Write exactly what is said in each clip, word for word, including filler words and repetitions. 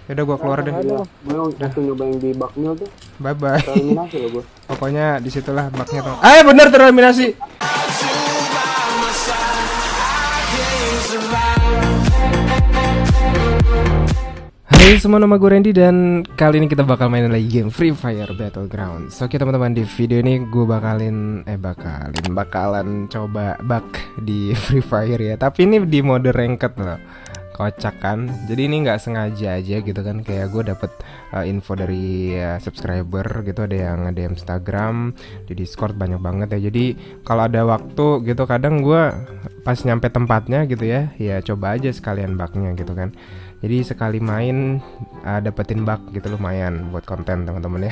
Yaudah gua keluar deh. Gue langsung nyobain di baknya tuh. Bye bye. Tereliminasi loh gua. Pokoknya disitulah baknya tuh. Ah bener tereliminasi. Hai semua, nama gue Randy dan kali ini kita bakal main lagi game Free Fire Battlegrounds. Oke teman-teman, di video ini gue bakalin eh bakalin bakalan coba bug di Free Fire ya. Tapi ini di mode ranked loh. Kocak kan? Jadi ini nggak sengaja aja gitu kan, kayak gue dapet uh, info dari uh, subscriber gitu, ada yang nge-D M Instagram, di Discord banyak banget ya. Jadi kalau ada waktu gitu kadang gue pas nyampe tempatnya gitu ya, ya coba aja sekalian bugnya gitu kan. Jadi sekali main uh, dapetin bug gitu lumayan buat konten teman-teman ya.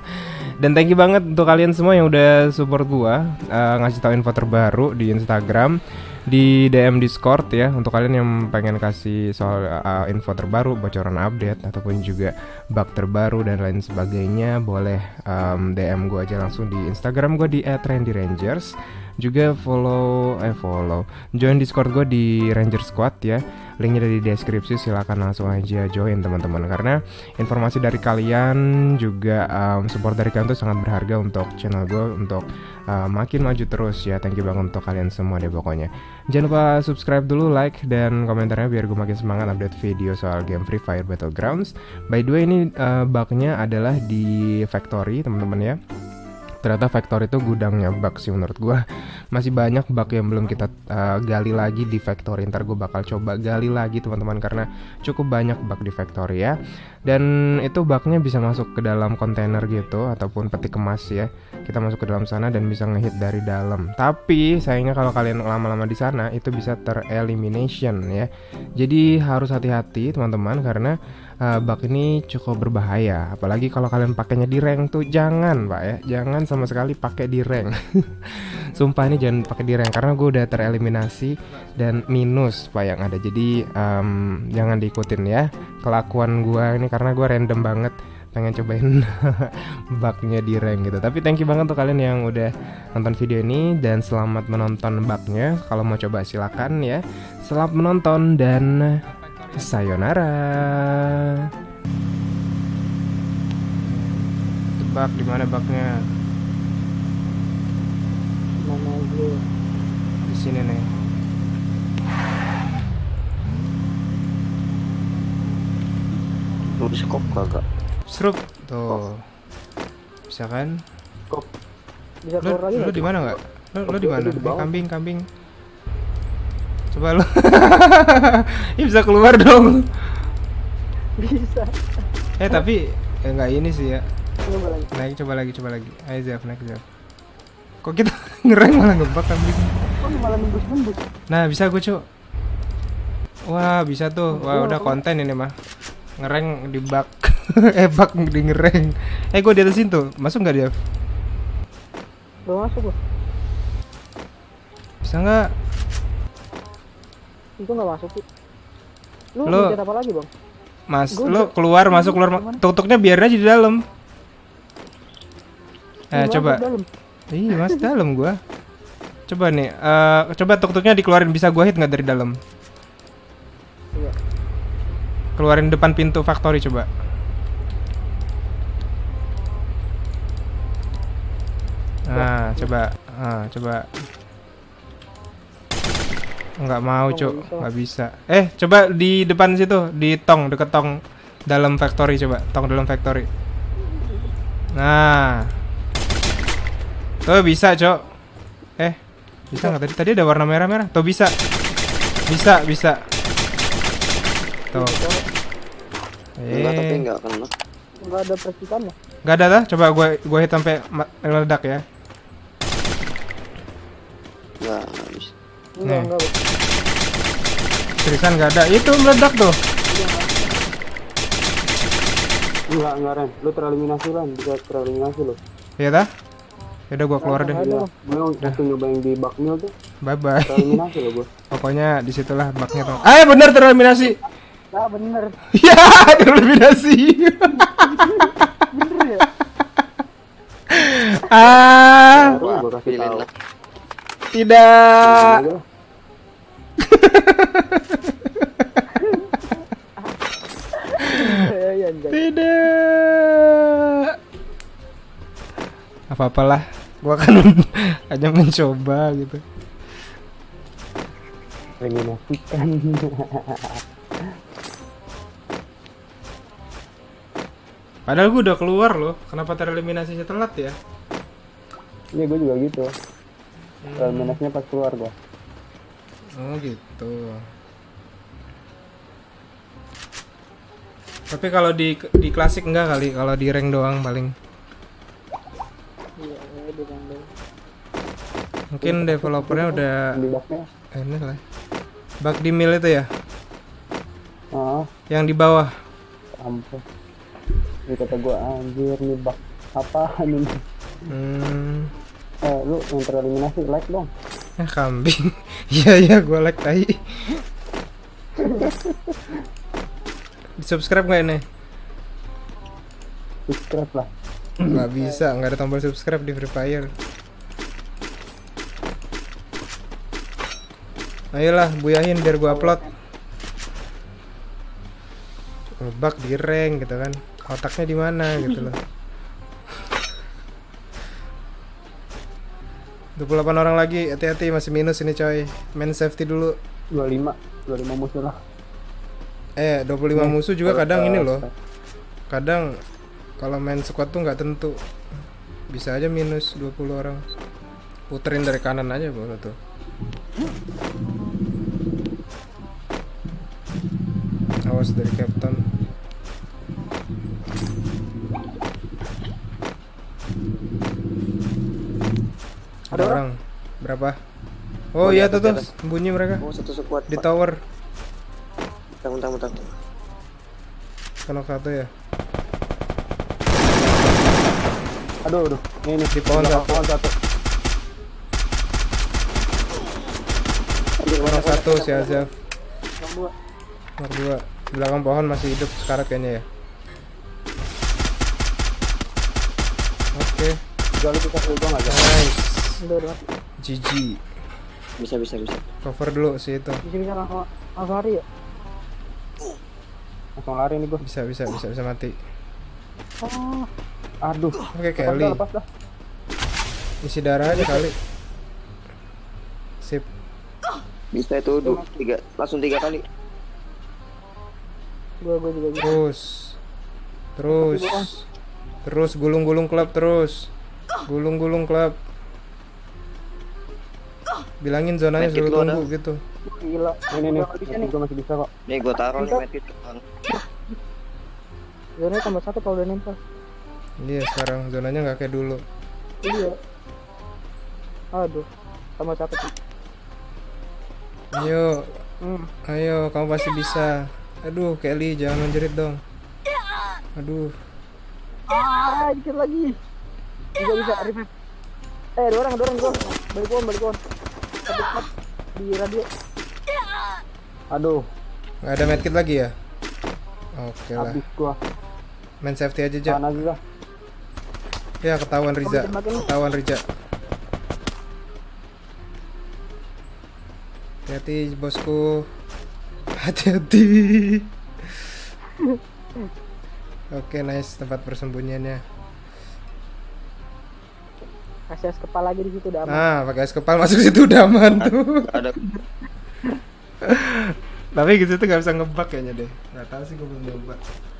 Dan thank you banget untuk kalian semua yang udah support gua, uh, ngasih tahu info terbaru di Instagram, di D M Discord ya. Untuk kalian yang pengen kasih soal uh, info terbaru, bocoran update ataupun juga bug terbaru dan lain sebagainya, boleh um, D M gua aja langsung di Instagram gua di et randy rangers. Juga follow eh follow join Discord gue di Ranger Squad ya. Linknya ada di deskripsi, silahkan langsung aja join teman-teman, karena informasi dari kalian juga um, support dari kalian tuh sangat berharga untuk channel gue untuk uh, makin maju terus ya. Thank you banget untuk kalian semua deh pokoknya. Jangan lupa subscribe dulu, like dan komentarnya biar gue makin semangat update video soal game Free Fire Battlegrounds. By the way, ini uh, bugnya adalah di factory teman-teman ya. Ternyata factory itu gudangnya bug sih menurut gue. Masih banyak bug yang belum kita uh, gali lagi di factory. Ntar gue bakal coba gali lagi teman-teman, karena cukup banyak bug di factory ya. Dan itu bugnya bisa masuk ke dalam kontainer gitu ataupun peti kemas ya. Kita masuk ke dalam sana dan bisa ngehit dari dalam. Tapi sayangnya kalau kalian lama-lama di sana itu bisa terelimination ya. Jadi harus hati-hati teman-teman, karena uh, bug ini cukup berbahaya. Apalagi kalau kalian pakainya di rank tuh jangan pak ya, jangan sama sekali pakai di rank. Sumpah ini jangan pakai di rank, karena gue udah tereliminasi dan minus pak yang ada. Jadi um, jangan diikutin ya kelakuan gue ini, karena gue random banget pengen cobain bugnya di rank gitu. Tapi thank you banget untuk kalian yang udah nonton video ini dan selamat menonton bugnya. Kalau mau coba silakan ya. Selamat menonton dan sayonara. Bug di mana bugnya? Mana gue? Di sini nih. Lu bisa kok kagak? Serup tuh. Bisa kan? Kok? Bisa Lu, keluar lagi? lu di mana nggak? Lu, lu di mana? Di bawah. Kambing, kambing. Coba lu. Ini bisa keluar dong. Bisa. Eh tapi eh, nggak ini sih ya. Coba lagi. Naik, coba lagi, coba lagi. Ayo Zef, naik Zef. Kok kita ngereng malah ngebak kambing? Kok malah nembus-nembus? Nah bisa gue cu. Wah bisa tuh. Wah udah konten ini mah. Ngereng di bak. eh bak di ngereng. Eh gue di atas situ. Masuk nggak dia? Belum masuk gua. Bisa nggak? Itu nggak masuk sih. Lu Lu- mencet apa lagi bang? Mas, Gua lu udah- keluar masuk keluar. Gimana? Tuk-tuknya biarin aja di dalam. Eh Lu coba. masuk dalam. Iya mas dalam gua. Coba nih. eh coba tuk-tuknya dikeluarin, bisa gua hit nggak dari dalam? Iya. Keluarin depan pintu factory coba. Nah, coba. Ah, coba. Nggak mau, Oh, Cuk. nggak bisa. Nggak bisa. Eh, coba di depan situ, di tong, deket tong dalam factory coba. Tong dalam factory. Nah. Tuh bisa, Cuk. Eh, bisa nggak tadi? Tadi ada warna merah-merah. Tuh bisa. Bisa, bisa. Tuh. Enggak, tapi Eh, enggak kena. Nggak ada percikannya. nggak ada dah. Coba gue gue hit sampai ma- meledak ya. Enggak, enggak bisa. Enggak, Nih. enggak. Bang. Seriusan nggak ada. Itu meledak tuh. Enggak, enggak Ren. Lu tereliminasi Ren. Bisa tereliminasi lu. Iya dah. Yaudah gue keluar deh. Nggak ada, Bang. Gue langsung nyobain di baknya tuh. Bye bye. Tereliminasi lo gue. Pokoknya disitulah bugnya tuh. Ah bener tereliminasi. Nah bener. Ya tereliminasi. Bener ya? ah Baru gue kasih Pilih tahu. lah. tidak. Aja lah. anjay. Tidak. Apa-apalah, gua kan hanya mencoba gitu. Eliminasikan. Padahal gua udah keluar loh. Kenapa tereliminasinya telat ya? Iya gue juga gitu. Eliminasinya pas keluar gua. Oh gitu. Tapi kalau di di klasik enggak kali, kalau di rank doang paling. Iya, di random. Mungkin developernya udah Di bugnya. ini lah. Bug di mill itu ya? Ah, Yang di bawah. ampun. Ini kata gua anjir nih bug apaan ini? Hmm. Eh, lu yang tereliminasi like dong. Eh kambing. Iya iya gua like tai. Di subscribe nggak ini? Subscribe lah. Nggak bisa, nggak ada tombol subscribe di Free Fire. Ayolah, buyahin biar gua upload. Ngebug di rank gitu kan. Otaknya di mana gitu loh. dua puluh delapan orang lagi, hati-hati masih minus ini coy. Main safety dulu. dua puluh lima, dua puluh lima musuh lah. Eh, dua puluh lima Nih, musuh juga kalau kadang ke- ini loh. Kadang kalau main squad tuh nggak tentu. Bisa aja minus dua puluh orang. Puterin dari kanan aja boleh tuh. Awas dari Captain. Ada orang. Berapa? Oh iya tuh tuh, bunyi mereka Oh, satu squad. di Pak. tower. Bentar, bentar, bentar. Kenok satu ya. Aduh, aduh. Ini nih Di pohon Di satu. pohon satu. Kenok satu si Azaf. Yang dua. Nomor dua. Di belakang pohon masih hidup sekarat kayaknya ya. Oke, Tiga lu bisa kill gua enggak ada. nice. Udah, udah. G G. Bisa, bisa, bisa. Cover dulu sih itu. Bisa bisa langsung langsung lari ya. Langsung lari nih gua. Bisa bisa bisa bisa mati. Oh. Aduh. Oke, Lepas Kelly. dah, lepas dah. Isi darah aja kali. Sip. Bisa itu dua, tiga, langsung tiga kali. Gua gua juga bisa. Terus. Terus. Terus gulung-gulung klub terus. Gulung-gulung klub. Bilangin zonanya Medkit suruh lu ada? tunggu gitu. Gila. Ini nih, bisa nih. Gua masih bisa kok. Nih gua taruh nih medkit. Zonanya tambah satu kalau udah nempel. Iya sekarang zonanya nggak kayak dulu. Iya. Aduh. Tambah satu. Ayo, Hmm. ayo kamu pasti bisa. Aduh Kelly jangan menjerit dong. Aduh. Ah, dikit lagi. Bisa bisa revive. Eh, dua orang, dua orang gua. Balik pohon, balik pohon. Satu spot di radio. Aduh, Nggak ada medkit lagi ya? Oke lah. habis gua. Main safety aja aja. Tahan aja dah. Ya ketahuan Riza. Ketahuan Riza. Hati-hati bosku. Hati-hati. Oke nice tempat persembunyiannya. Kasih es kepala lagi di situ udah aman. Nah pakai es kepal masuk situ udah aman tuh. Ada Tapi gitu tuh nggak bisa ngebug kayaknya deh. Nggak tahu sih gue belum nyoba.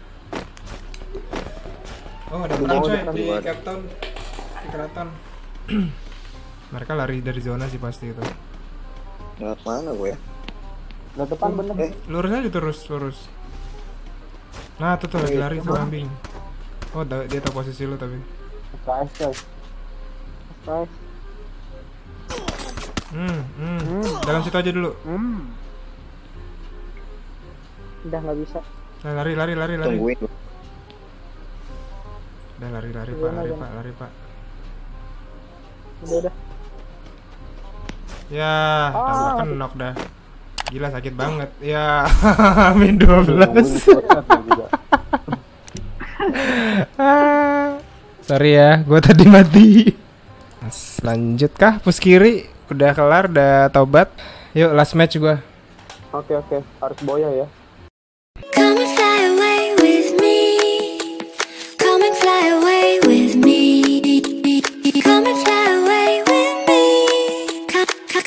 Oh ada perang coy di Captain di keraton. Mereka lari dari zona sih pasti itu. lewat mana gue ya? Udah depan bener. Eh, Lurus aja terus lurus. Nah tuh tuh lagi lari tuh kambing. Oh da- dia tahu posisi lu tapi. Guys, guys. Guys. Hmm, hmm. Dalam situ aja dulu. Hmm. Udah nggak bisa. Nah, lari lari lari lari. tungguin. Udah lari lari pak lari pak lari pak. Udah udah. Ya, tambah Ah. kenok dah. Gila sakit banget. Ya, min dua belas. Sorry ya, gue tadi mati. Mas, lanjut kah? Pus kiri udah kelar, udah tobat. Yuk last match gue. Oke oke, harus boya ya.